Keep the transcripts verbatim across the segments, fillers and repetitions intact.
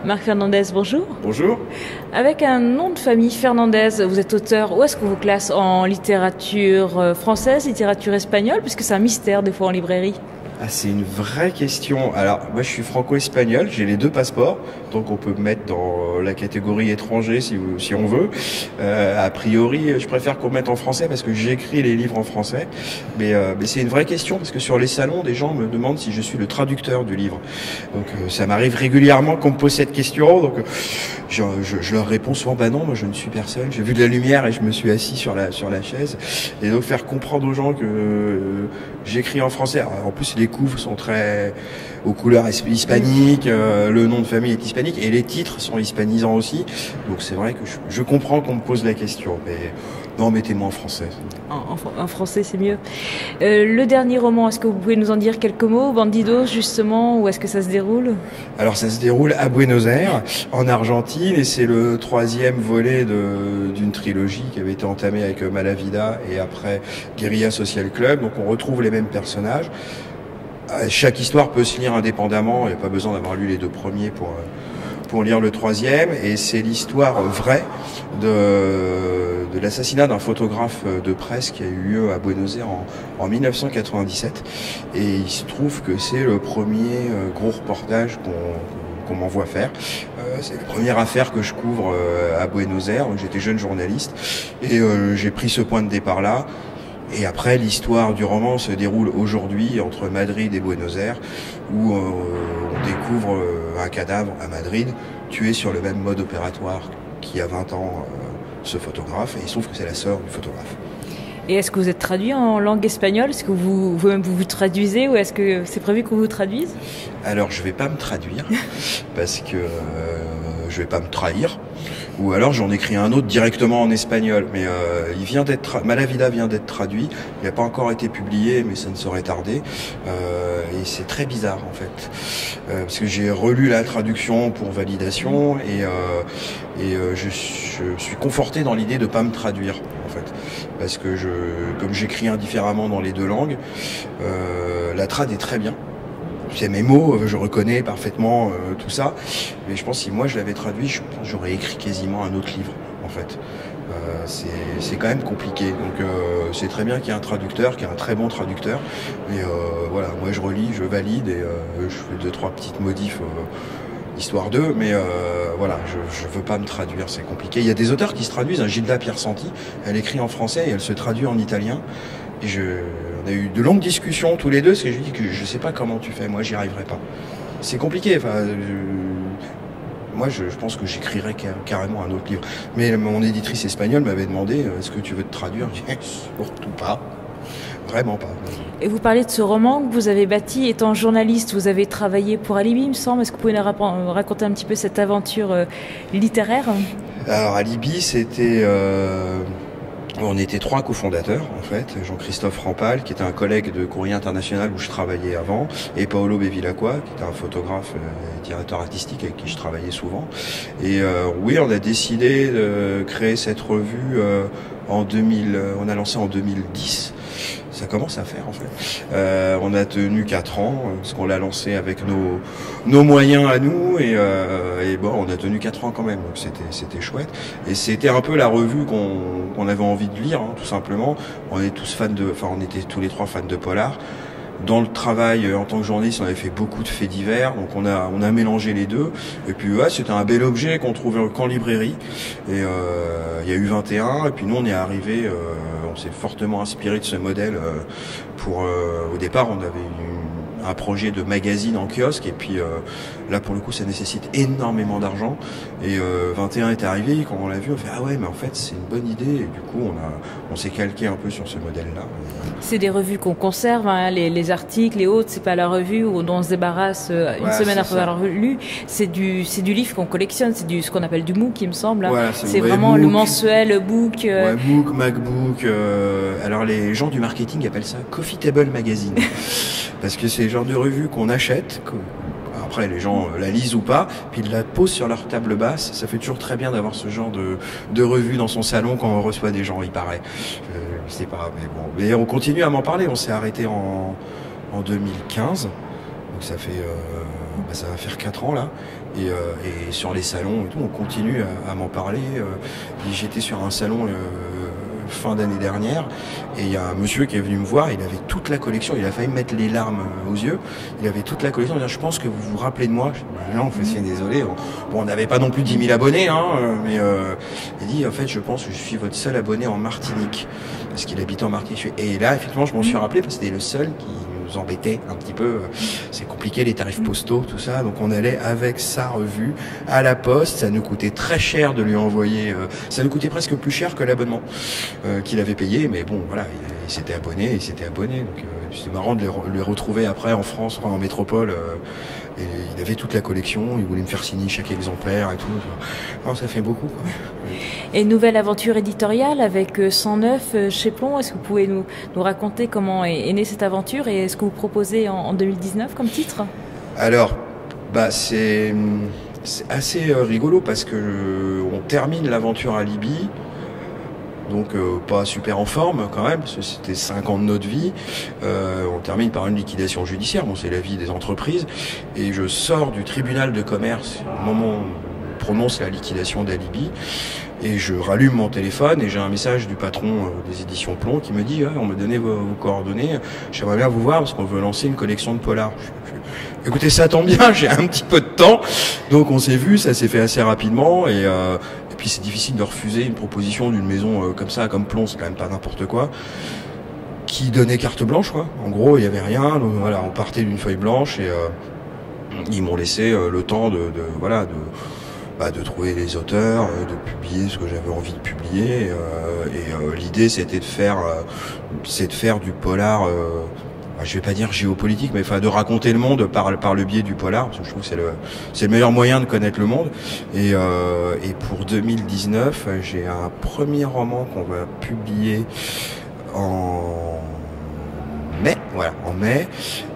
Marc Fernandez, bonjour. Bonjour. Avec un nom de famille, Fernandez, vous êtes auteur. Où est-ce qu'on vous classe en littérature française, littérature espagnole, puisque c'est un mystère des fois en librairie? Ah, c'est une vraie question. Alors, moi, je suis franco-espagnol, j'ai les deux passeports, donc on peut me mettre dans la catégorie étranger si, vous, si on veut. Euh, a priori, je préfère qu'on me mette en français parce que j'écris les livres en français. Mais, euh, mais c'est une vraie question parce que sur les salons, des gens me demandent si je suis le traducteur du livre. Donc, euh, ça m'arrive régulièrement qu'on me pose cette question. Donc, euh, je, je, je leur réponds souvent, bah non, moi, je ne suis personne. J'ai vu de la lumière et je me suis assis sur la sur la chaise. Et donc, faire comprendre aux gens que euh, j'écris en français. Alors, en plus, les Les couves sont très aux couleurs hispaniques, euh, le nom de famille est hispanique et les titres sont hispanisants aussi. Donc c'est vrai que je, je comprends qu'on me pose la question, mais non, mettez-moi en français. En, en, en français, c'est mieux. Euh, le dernier roman, est-ce que vous pouvez nous en dire quelques mots? Bandidos, justement, où est-ce que ça se déroule? Alors ça se déroule à Buenos Aires, en Argentine, et c'est le troisième volet de, d'une trilogie qui avait été entamée avec Malavida et après Guérilla Social Club. Donc on retrouve les mêmes personnages. Chaque histoire peut se lire indépendamment, il n'y a pas besoin d'avoir lu les deux premiers pour, pour lire le troisième, et c'est l'histoire vraie de, de l'assassinat d'un photographe de presse qui a eu lieu à Buenos Aires en, en mille neuf cent quatre-vingt-dix-sept, et il se trouve que c'est le premier gros reportage qu'on qu'on m'envoie faire. Euh, c'est la première affaire que je couvre euh, à Buenos Aires, donc j'étais jeune journaliste, et euh, j'ai pris ce point de départ-là. Et après, l'histoire du roman se déroule aujourd'hui entre Madrid et Buenos Aires, où euh, on découvre euh, un cadavre à Madrid, tué sur le même mode opératoire qu'il y a vingt ans, euh, ce photographe, et il se trouve que c'est la sœur du photographe. Et est-ce que vous êtes traduit en langue espagnole? Est-ce que vous, vous-même vous vous traduisez, ou est-ce que c'est prévu qu'on vous traduise? Alors, je vais pas me traduire, parce que euh, je vais pas me trahir. Ou alors j'en écris un autre directement en espagnol, mais euh, il vient d'être Malavida vient d'être traduit. Il n'a pas encore été publié, mais ça ne saurait tarder. Euh, et c'est très bizarre en fait, euh, parce que j'ai relu la traduction pour validation et euh, et euh, je, je suis conforté dans l'idée de pas me traduire en fait, parce que je comme j'écris indifféremment dans les deux langues, euh, la trad est très bien. C'est mes mots, je reconnais parfaitement euh, tout ça, mais je pense que si moi je l'avais traduit, je pense que j'aurais écrit quasiment un autre livre en fait. Euh, c'est, c'est quand même compliqué, donc euh, c'est très bien qu'il y ait un traducteur, qu'il y ait un très bon traducteur, et euh, voilà, moi je relis, je valide et euh, je fais deux trois petites modifs euh, histoire d'eux, mais euh, voilà, je, je veux pas me traduire, c'est compliqué. Il y a des auteurs qui se traduisent, hein, Gilda Piersanti, elle écrit en français et elle se traduit en italien, et je on a eu de longues discussions tous les deux, parce que je lui dis que je sais pas comment tu fais, moi j'y arriverai pas. C'est compliqué, enfin, je, moi je, je pense que j'écrirais carrément un autre livre. Mais mon éditrice espagnole m'avait demandé, est-ce que tu veux te traduire? Je dis, surtout pas, vraiment pas. Et vous parlez de ce roman que vous avez bâti étant journaliste, vous avez travaillé pour Alibi, il me semble. Est-ce que vous pouvez nous raconter un petit peu cette aventure euh, littéraire? Alors Alibi, c'était... Euh... On était trois cofondateurs, en fait. Jean-Christophe Rampal, qui était un collègue de Courrier International où je travaillais avant, et Paolo Bevilacqua, qui était un photographe et directeur artistique avec qui je travaillais souvent. Et euh, oui, on a décidé de créer cette revue euh, en deux mille, on a lancé en deux mille dix. Ça commence à faire en fait. Euh, on a tenu quatre ans parce qu'on l'a lancé avec nos nos moyens à nous et, euh, et bon, on a tenu quatre ans quand même. Donc c'était c'était chouette et c'était un peu la revue qu'on qu'on avait envie de lire, hein, tout simplement. On est tous fans de, enfin on était tous les trois fans de polar. Dans le travail en tant que journaliste, on avait fait beaucoup de faits divers, donc on a on a mélangé les deux. Et puis ouais, c'était un bel objet qu'on trouvait qu'en librairie. Et euh, il y a eu vingt et un, et puis nous on est arrivé, euh, on s'est fortement inspiré de ce modèle. Euh, pour euh, au départ, on avait une, un projet de magazine en kiosque, et puis euh, là pour le coup, ça nécessite énormément d'argent. Et euh, vingt et un est arrivé, quand on l'a vu, on fait ah ouais, mais en fait c'est une bonne idée. Et du coup, on a on s'est calqué un peu sur ce modèle-là. C'est des revues qu'on conserve, hein, les, les articles et autres, c'est pas la revue où on se débarrasse une ouais, semaine après avoir lu. C'est du, c'est du livre qu'on collectionne, c'est du, ce qu'on appelle du MOOC, il me semble. Hein. Ouais, c'est c'est ouais, vraiment MOOC, le mensuel, le book. Euh... Ouais, MOOC, MacBook. Euh, alors les gens du marketing appellent ça Coffee Table Magazine. Parce que c'est le genre de revue qu'on achète, qu'on... Après, les gens la lisent ou pas, puis ils la posent sur leur table basse. Ça fait toujours très bien d'avoir ce genre de, de revue dans son salon quand on reçoit des gens, il paraît. Euh, je sais pas, mais bon. Mais on continue à m'en parler. On s'est arrêté en, en deux mille quinze. Donc ça fait, euh, bah, ça va faire quatre ans là. Et, euh, et sur les salons et tout, on continue à, à m'en parler. Euh, J'étais sur un salon euh, fin d'année dernière et il y a un monsieur qui est venu me voir, il avait toute la collection, il a failli me mettre les larmes aux yeux, il avait toute la collection, il dit, je pense que vous vous rappelez de moi. Je dis, bah, non, c'est désolé, on, bon, on n'avait pas non plus dix mille abonnés, hein, mais euh, il dit, en fait, je pense que je suis votre seul abonné en Martinique, parce qu'il habite en Martinique. Et là, effectivement, je m'en suis rappelé, parce que c'était le seul qui nous embêtait un petit peu. C'est compliqué, les tarifs postaux, tout ça. Donc on allait avec sa revue à la poste. Ça nous coûtait très cher de lui envoyer. Euh, ça nous coûtait presque plus cher que l'abonnement euh, qu'il avait payé. Mais bon, voilà, il, il s'était abonné, il s'était abonné. Donc euh, c'était marrant de le, le retrouver après en France, enfin, en métropole. Euh, et il avait toute la collection. Il voulait me faire signer chaque exemplaire et tout. Alors, ça fait beaucoup, quoi. Et une nouvelle aventure éditoriale avec cent neuf chez Plon. Est-ce que vous pouvez nous, nous raconter comment est, est née cette aventure et ce que vous proposez en, en deux mille dix-neuf comme titre? Alors, bah c'est assez rigolo parce que je, on termine l'aventure à Libye. Donc euh, pas super en forme quand même, parce que c'était cinq ans de notre vie. Euh, on termine par une liquidation judiciaire, bon c'est la vie des entreprises. Et je sors du tribunal de commerce au moment où on prononce la liquidation d'Alibi. Et je rallume mon téléphone et j'ai un message du patron euh, des éditions Plon qui me dit ah, on m'a donné vos, vos coordonnées, j'aimerais bien vous voir parce qu'on veut lancer une collection de polars. Je, je, écoutez, ça tombe bien, j'ai un petit peu de temps. Donc on s'est vu, ça s'est fait assez rapidement et... Euh, Et puis c'est difficile de refuser une proposition d'une maison euh, comme ça, comme Plon, c'est quand même pas n'importe quoi, qui donnait carte blanche, quoi. En gros, il y avait rien, donc voilà, on partait d'une feuille blanche et euh, ils m'ont laissé euh, le temps de, de voilà, de, bah, de trouver les auteurs, euh, de publier ce que j'avais envie de publier. Euh, et euh, l'idée, c'était de faire, euh, c'est de faire du polar. Euh, je vais pas dire géopolitique, mais enfin de raconter le monde par par le biais du polar, parce que je trouve que c'est le c'est le meilleur moyen de connaître le monde. Et euh, et pour deux mille dix-neuf, j'ai un premier roman qu'on va publier en mai, voilà, en mai,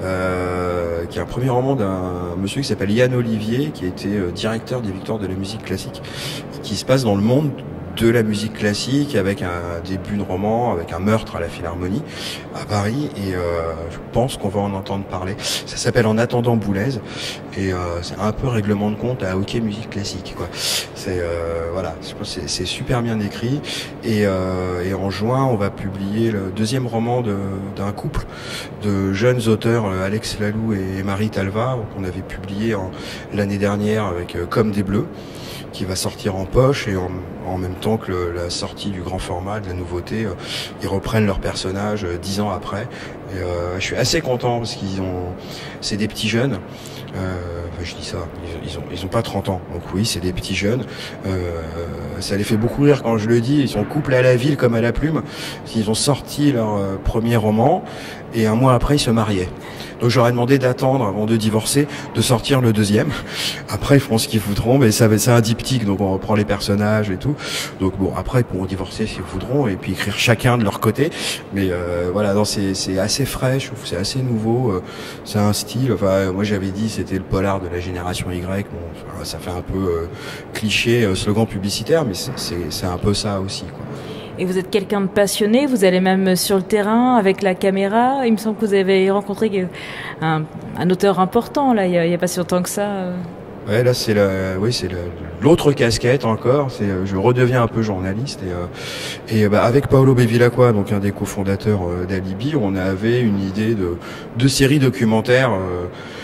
euh, qui est un premier roman d'un monsieur qui s'appelle Yann Olivier, qui a été directeur des Victoires de la musique classique, qui se passe dans le monde de la musique classique, avec un début de roman, avec un meurtre à la Philharmonie à Paris, et euh, je pense qu'on va en entendre parler. Ça s'appelle En attendant Boulez, et euh, c'est un peu règlement de compte à hockey musique classique, quoi. C'est euh, voilà, je pense que c'est super bien écrit, et, euh, et en juin, on va publier le deuxième roman d'un couple de jeunes auteurs, Alex Lalou et Marie Talva, qu'on avait publié l'année dernière avec euh, Comme des Bleus, qui va sortir en poche, et en, en même temps que le, la sortie du grand format, de la nouveauté, euh, ils reprennent leurs personnages euh, dix ans après. Et, euh, je suis assez content parce qu'ils ont, c'est des petits jeunes. Euh, enfin, je dis ça, ils, ils ont, ils ont pas trente ans. Donc oui, c'est des petits jeunes. Euh, ça les fait beaucoup rire quand je le dis. Ils sont couple à la ville comme à la plume. Ils ont sorti leur euh, premier roman et un mois après ils se mariaient. Donc j'aurais demandé d'attendre avant de divorcer, de sortir le deuxième. Après ils feront ce qu'ils voudront, mais ça c'est un diptyque, donc on reprend les personnages et tout. Donc bon, après ils pourront divorcer s'ils voudront et puis écrire chacun de leur côté. Mais euh, voilà, non, c'est c'est assez frais, je trouve, c'est assez nouveau. Euh, c'est un style. Enfin, moi j'avais dit c'était le polar de la génération Y. Bon, enfin, ça fait un peu euh, cliché, euh, slogan publicitaire, mais c'est c'est un peu ça aussi, quoi. Et vous êtes quelqu'un de passionné, vous allez même sur le terrain avec la caméra. Il me semble que vous avez rencontré un, un auteur important, là, il n'y a, a pas si longtemps que ça. Ouais, là, c'est la, oui, c'est l'autre casquette encore. C'est, je redeviens un peu journaliste. Et, euh, et bah, avec Paolo Bevilacqua, donc un des cofondateurs euh, d'Alibi, on avait une idée de deux séries documentaires euh,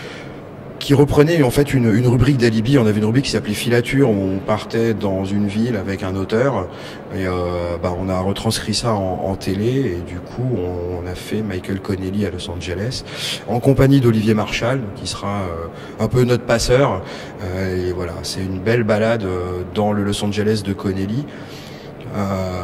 qui reprenait en fait une, une rubrique d'Alibi. On avait une rubrique qui s'appelait Filature, où on partait dans une ville avec un auteur, et euh, bah, on a retranscrit ça en, en télé, et du coup on, on a fait Michael Connelly à Los Angeles, en compagnie d'Olivier Marchal, qui sera euh, un peu notre passeur, euh, et voilà, c'est une belle balade euh, dans le Los Angeles de Connelly, euh,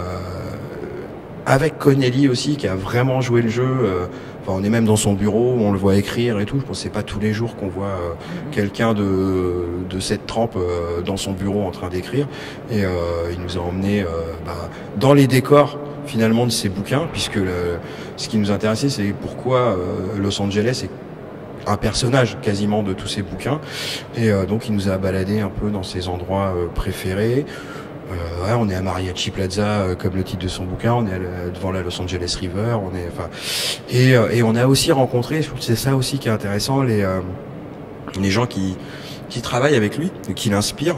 avec Connelly aussi, qui a vraiment joué le jeu. euh, Enfin, on est même dans son bureau, on le voit écrire et tout. Je pense que c'est pas tous les jours qu'on voit euh, quelqu'un de, de cette trempe euh, dans son bureau en train d'écrire. Et euh, il nous a emmenés euh, bah, dans les décors finalement de ces bouquins, puisque le, ce qui nous intéressait, c'est pourquoi euh, Los Angeles est un personnage quasiment de tous ces bouquins. Et euh, donc il nous a baladé un peu dans ses endroits euh, préférés. Euh, ouais, on est à Mariachi Plaza, euh, comme le titre de son bouquin. On est à la, devant la Los Angeles River. On est, enfin, et, euh, et on a aussi rencontré. Je trouve que c'est ça aussi qui est intéressant. Les, euh, les gens qui qui travaillent avec lui, qui l'inspirent.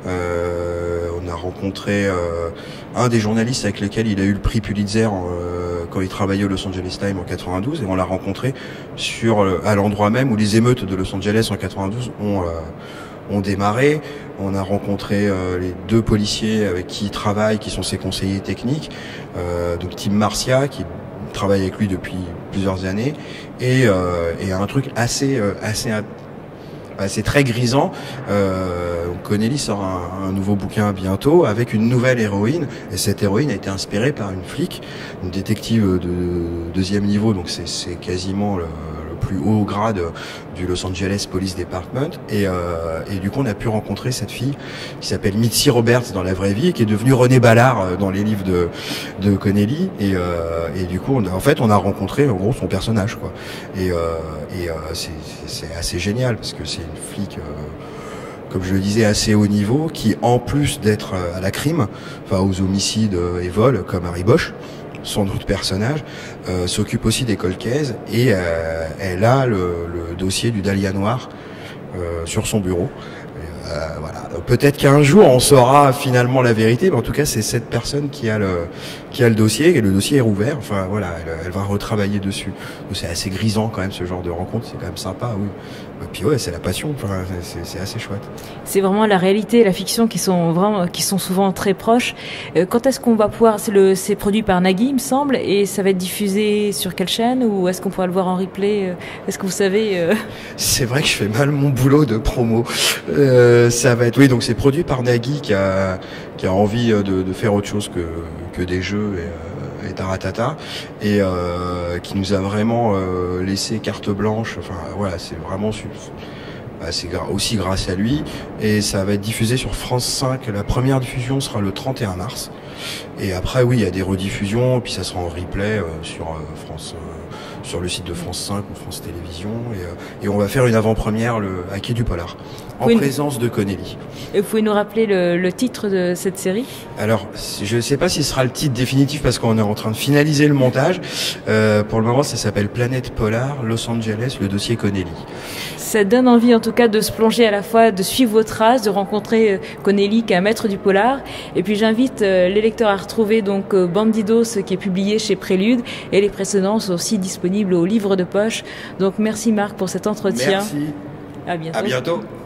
Euh, on a rencontré euh, un des journalistes avec lesquels il a eu le prix Pulitzer euh, quand il travaillait au Los Angeles Times en quatre-vingt-douze, et on l'a rencontré sur à l'endroit même où les émeutes de Los Angeles en quatre-vingt-douze ont euh, ont démarré. On a rencontré euh, les deux policiers avec qui il travaille, qui sont ses conseillers techniques, euh, donc Tim Marcia, qui travaille avec lui depuis plusieurs années, et, euh, et un truc assez euh, assez c'est très grisant. Euh, Connelly sort un, un nouveau bouquin bientôt avec une nouvelle héroïne, et cette héroïne a été inspirée par une flic, une détective de deuxième niveau, donc c'est quasiment le, le plus haut grade du Los Angeles Police Department, et, euh, et du coup on a pu rencontrer cette fille qui s'appelle Mitzi Roberts dans la vraie vie et qui est devenue Renée Ballard dans les livres de, de Connelly, et, euh, et du coup on a, en fait on a rencontré en gros son personnage, quoi. Et, euh, et euh, c'est assez génial parce que c'est une flic, euh, comme je le disais, assez haut niveau, qui en plus d'être à la crime, enfin aux homicides et vols comme Harry Bosch, son autre personnage, euh, s'occupe aussi des cold cases, et euh, elle a le, le dossier du Dahlia Noir euh, sur son bureau. Euh, voilà. Peut-être qu'un jour on saura finalement la vérité, mais en tout cas c'est cette personne qui a le qui a le dossier, et le dossier est rouvert. Enfin voilà, elle, elle va retravailler dessus. C'est assez grisant quand même ce genre de rencontre, c'est quand même sympa, oui. Et puis ouais, c'est la passion. Enfin, c'est assez chouette. C'est vraiment la réalité et la fiction qui sont vraiment qui sont souvent très proches. Euh, quand est-ce qu'on va pouvoir, c'est le c'est produit par Nagui, il me semble, et ça va être diffusé sur quelle chaîne, ou est-ce qu'on pourra le voir en replay? Est-ce que vous savez euh... C'est vrai que je fais mal mon boulot de promo. Euh, ça va être oui, donc c'est produit par Nagui qui a qui a envie de, de faire autre chose que que des jeux et, euh, et taratata, et euh, qui nous a vraiment euh, laissé carte blanche. Enfin voilà, c'est vraiment c'est aussi grâce à lui, et ça va être diffusé sur France cinq. La première diffusion sera le trente et un mars, et après oui, il y a des rediffusions, et puis ça sera en replay euh, sur euh, France euh, sur le site de France cinq ou France Télévisions, et, euh, et on va faire une avant-première à Quai du Polar, en oui, présence de Connelly. Et vous pouvez nous rappeler le, le titre de cette série? Alors, je ne sais pas si ce sera le titre définitif parce qu'on est en train de finaliser le montage. Euh, pour le moment, ça s'appelle Planète Polar, Los Angeles, le dossier Connelly. Ça donne envie en tout cas de se plonger à la fois, de suivre vos traces, de rencontrer Connelly qui est un maître du polar. Et puis j'invite les lecteurs à retrouver donc Bandidos qui est publié chez Prélude, et les précédents sont aussi disponibles au livre de poche. Donc merci Marc pour cet entretien. Merci. À bientôt. À bientôt.